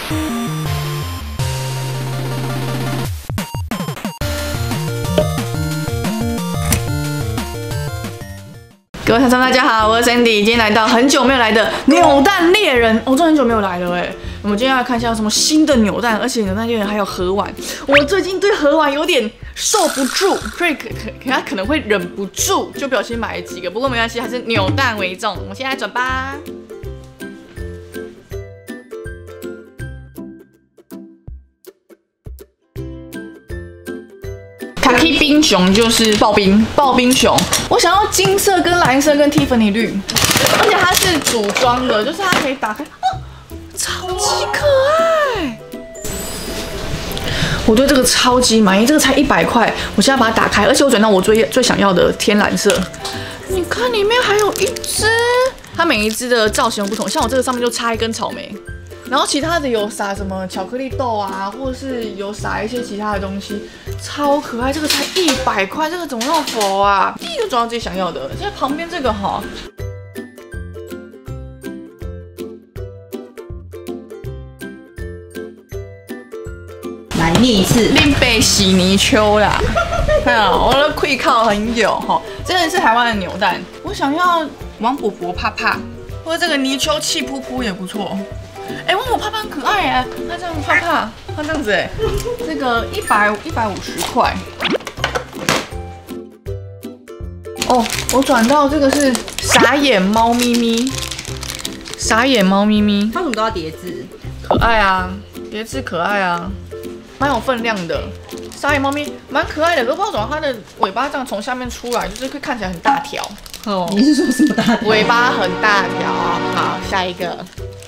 各位观众大家好，我是 Sandy， 今天来到很久没有来的扭蛋猎人，真的很久没有来了哎。我们今天要看一下有什么新的扭蛋，而且扭蛋猎人还有盒玩。我最近对盒玩有点受不住，所以他可能会忍不住就不小心买了几个，不过没关系，还是扭蛋为重。我们现在转吧。卡其冰熊就是刨冰熊。我想要金色、跟蓝色、跟 Tiffany 绿，而且它是组装的，就是它可以打开，超级可爱。我对这个超级满意，这个才100块，我现在把它打开，而且我转到我最想要的天蓝色。你看里面还有一只，它每一只的造型不同，像我这个上面就插一根草莓。然后其他的有撒什么巧克力豆啊，或者是有撒一些其他的东西，超可爱。这个才100块，这个怎么那么佛啊？第一个找到自己想要的。现在旁边这个哈， 来念一次， 林北喜泥鳅啦。看啊，我的跪靠很久哈，真的是台湾的扭蛋。我想要王伯伯啪啪，或者这个泥鳅气噗噗也不错。哎，王伯啪啪很可爱哎，它这样啪啪，它这样子哎，这个150块。哦，我转到这个是傻眼猫咪咪，傻眼猫咪咪， 它怎么都要叠字？ 可爱啊，叠字可爱啊，蛮有分量的。傻眼猫咪蛮可爱的，可不知道怎么它的尾巴这样从下面出来，就是会看起来很大条。 哦，你是说什么大条？ 尾巴很大条。好，下一个。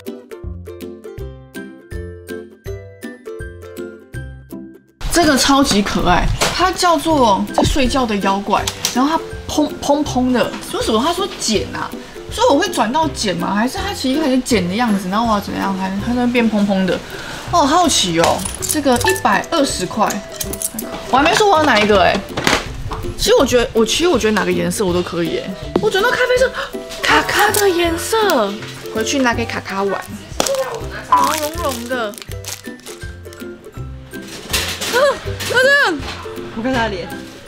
这个超级可爱，它叫做在睡觉的妖怪，然后它砰砰的，说什么？他说茧啊，所以我会转到茧吗？还是它其实开始茧的样子，然后我要怎样它能变砰砰的？哦，好奇哦，这个120块，我还没说我要哪一个哎。其实我觉得哪个颜色我都可以哎。我转到咖啡色，卡卡的颜色，回去拿给卡卡玩，毛茸茸的。他这样， 我看他的脸，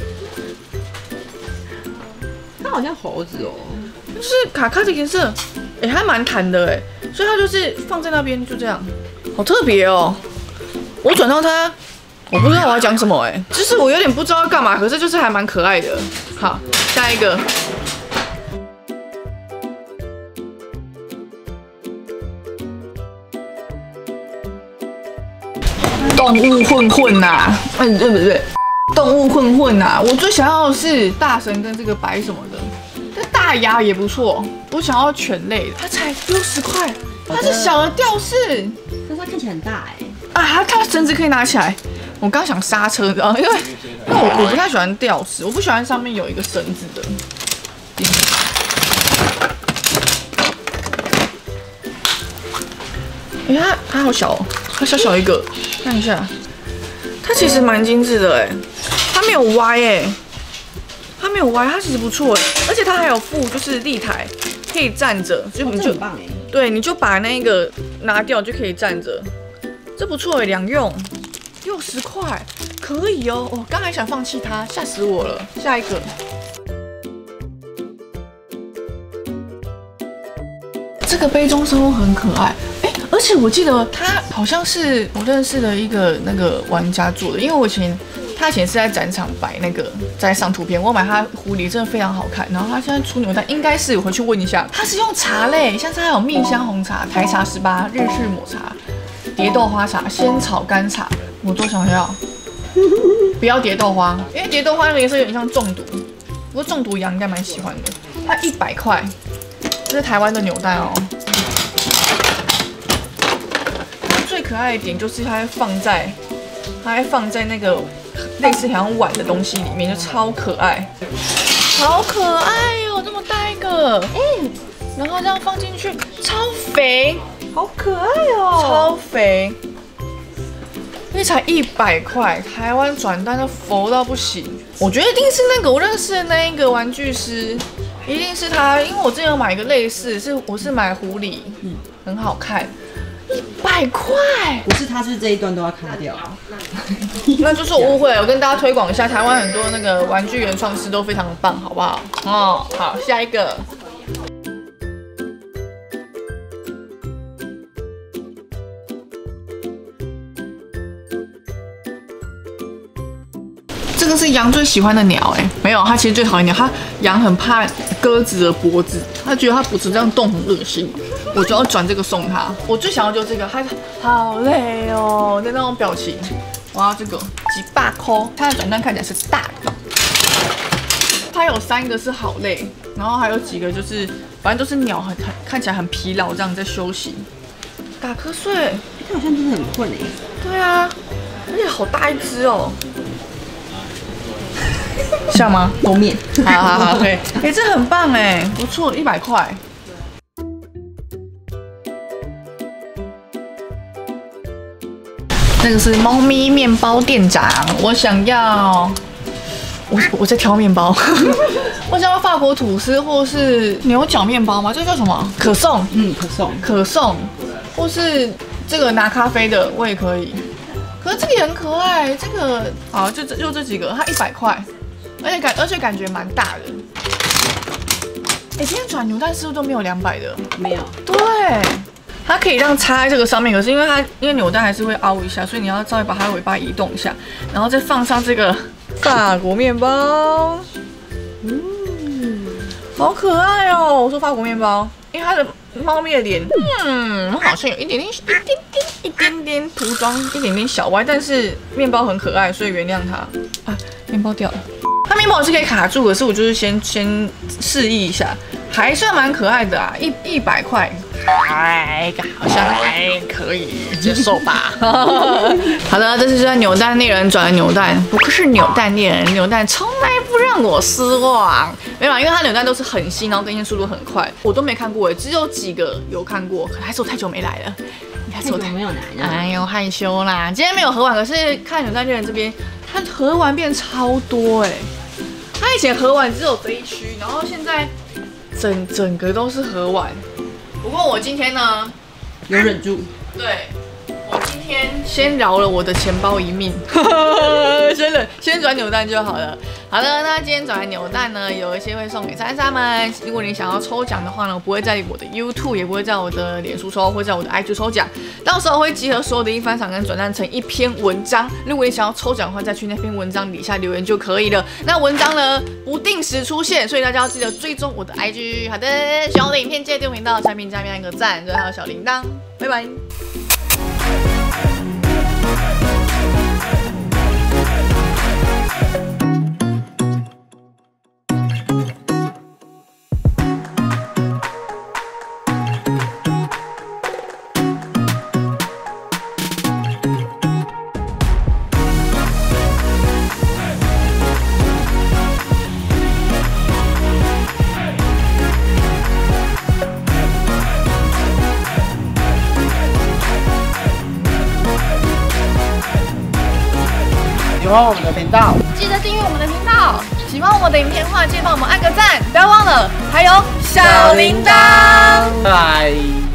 他好像猴子哦， 就是卡卡的颜色，哎，还蛮弹的哎，所以它就是放在那边就这样，好特别哦。我转到它，我不知道我要讲什么哎，就是我有点不知道要干嘛，可是就是还蛮可爱的。好，下一个。动物混混呐，对，动物混混呐，我最想要的是大神跟这个白什么的，这大牙也不错，我想要犬类的，它才60块，它是小的吊饰， 但是它看起来很大哎。 啊，它绳子可以拿起来，我刚想刹车，你知道吗？因为我不太喜欢吊饰，我不喜欢上面有一个绳子的。哎，它好小哦，它小小一个，看一下，它其实蛮精致的哎，它没有歪哎，它没有歪，它其实不错哎，而且它还有附就是立台，可以站着，就你就很棒哎， 对，你就把那个拿掉就可以站着，这不错哎，两用，60块，可以哦，我刚还想放弃它，吓死我了，下一个。这个杯中生物很可爱，而且我记得他好像是我认识的一个那个玩家做的，因为他以前是在展场摆那个在上图片，我买他狐狸真的非常好看，然后他现在出扭蛋，应该是我回去问一下，他是用茶类，像是他有蜜香红茶、台茶18、日式抹茶、蝶豆花茶、仙草干茶，我都想要，不要蝶豆花，因为蝶豆花那个颜色有点像中毒，不过中毒羊应该蛮喜欢的，它100块。这是台湾的扭蛋哦。它最可爱的点就是它会放在那个类似好像碗的东西里面，就超可爱，好可爱哦，这么大一个，然后这样放进去，超肥， 好可爱哦， 超肥。那才100块，台湾转单都佛到不行。我觉得一定是那个我认识的那一个玩具师。一定是他，因为我之前有买一个类似，我是买狐狸，很好看，100 块， 不是，他是这一段都要卡掉。 那就是误会了。我跟大家推广一下，台湾很多那个玩具原创师都非常的棒，好不好？哦，好，下一个。这个是羊最喜欢的鸟，没有，它其实最讨厌鸟。羊很怕鸽子的脖子，它觉得它脖子这样动很恶心，我就要转这个送它。我最想要就是这个，它好累哦的那种表情。我要这个几百块，它的转蛋看起来是大的，它有3个是好累，然后还有几个就是反正都是鸟很看起来很疲劳，这样在休息，打瞌睡。 它好像真的很困对啊，而且好大一只哦。像吗？ 封面。 好，对，这很棒不错，100块。那个是猫咪面包店长，我想要，我在挑面包，我想要法国吐司或是牛角面包吗？这叫什么？可颂，可颂，或是这个拿咖啡的我也可以。可是这个也很可爱，这个好就这几个，它100块。而且感觉蛮大的。今天转扭蛋是不是都没有200的？ 没有。 对，它可以让插在这个上面，可是因为扭蛋还是会凹一下，所以你要稍微把它的尾巴移动一下，然后再放上这个法国面包。好可爱哦！我说法国面包，因为它的猫咪的脸，好像有一点点涂装，一点点小歪，但是面包很可爱，所以原谅它。面包掉了。它面包是可以卡住，可是我就是先示意一下，还算蛮可爱的啊，100块，好像还可以接受吧。好的，这是在扭蛋猎人转的扭蛋，不是扭蛋猎人，扭蛋从来不让我失望。没有，因为它扭蛋都是很新，然后更新速度很快，我都没看过只有几个有看过，可能还是我太久没来了。 太久没有来了， 哎呦害羞啦！今天没有盒玩，可是看扭蛋猎人这边，它盒玩变超多它以前盒玩只有这一区，然后现在整个都是盒玩。不过我今天呢， 有忍住。 对，我今天先饶了我的钱包一命，先转扭蛋就好了。好的，那今天转的扭蛋呢，有一些会送给珊珊们。如果你想要抽奖的话呢，我不会在我的 YouTube， 也不会在我的脸书抽，会在我的 IG 抽奖。到时候会集合所有的一番赏跟转蛋成一篇文章。如果你想要抽奖的话，再去那篇文章底下留言就可以了。那文章呢不定时出现，所以大家要记得追踪我的 IG。好的，喜欢我的影片记得订阅频道，产品下面按个赞，最后还有小铃铛。拜拜。 喜欢我们的频道， 记得订阅我们的频道。喜欢我们的影片的话，记得帮我们按个赞，不要忘了还有小铃铛。 拜拜。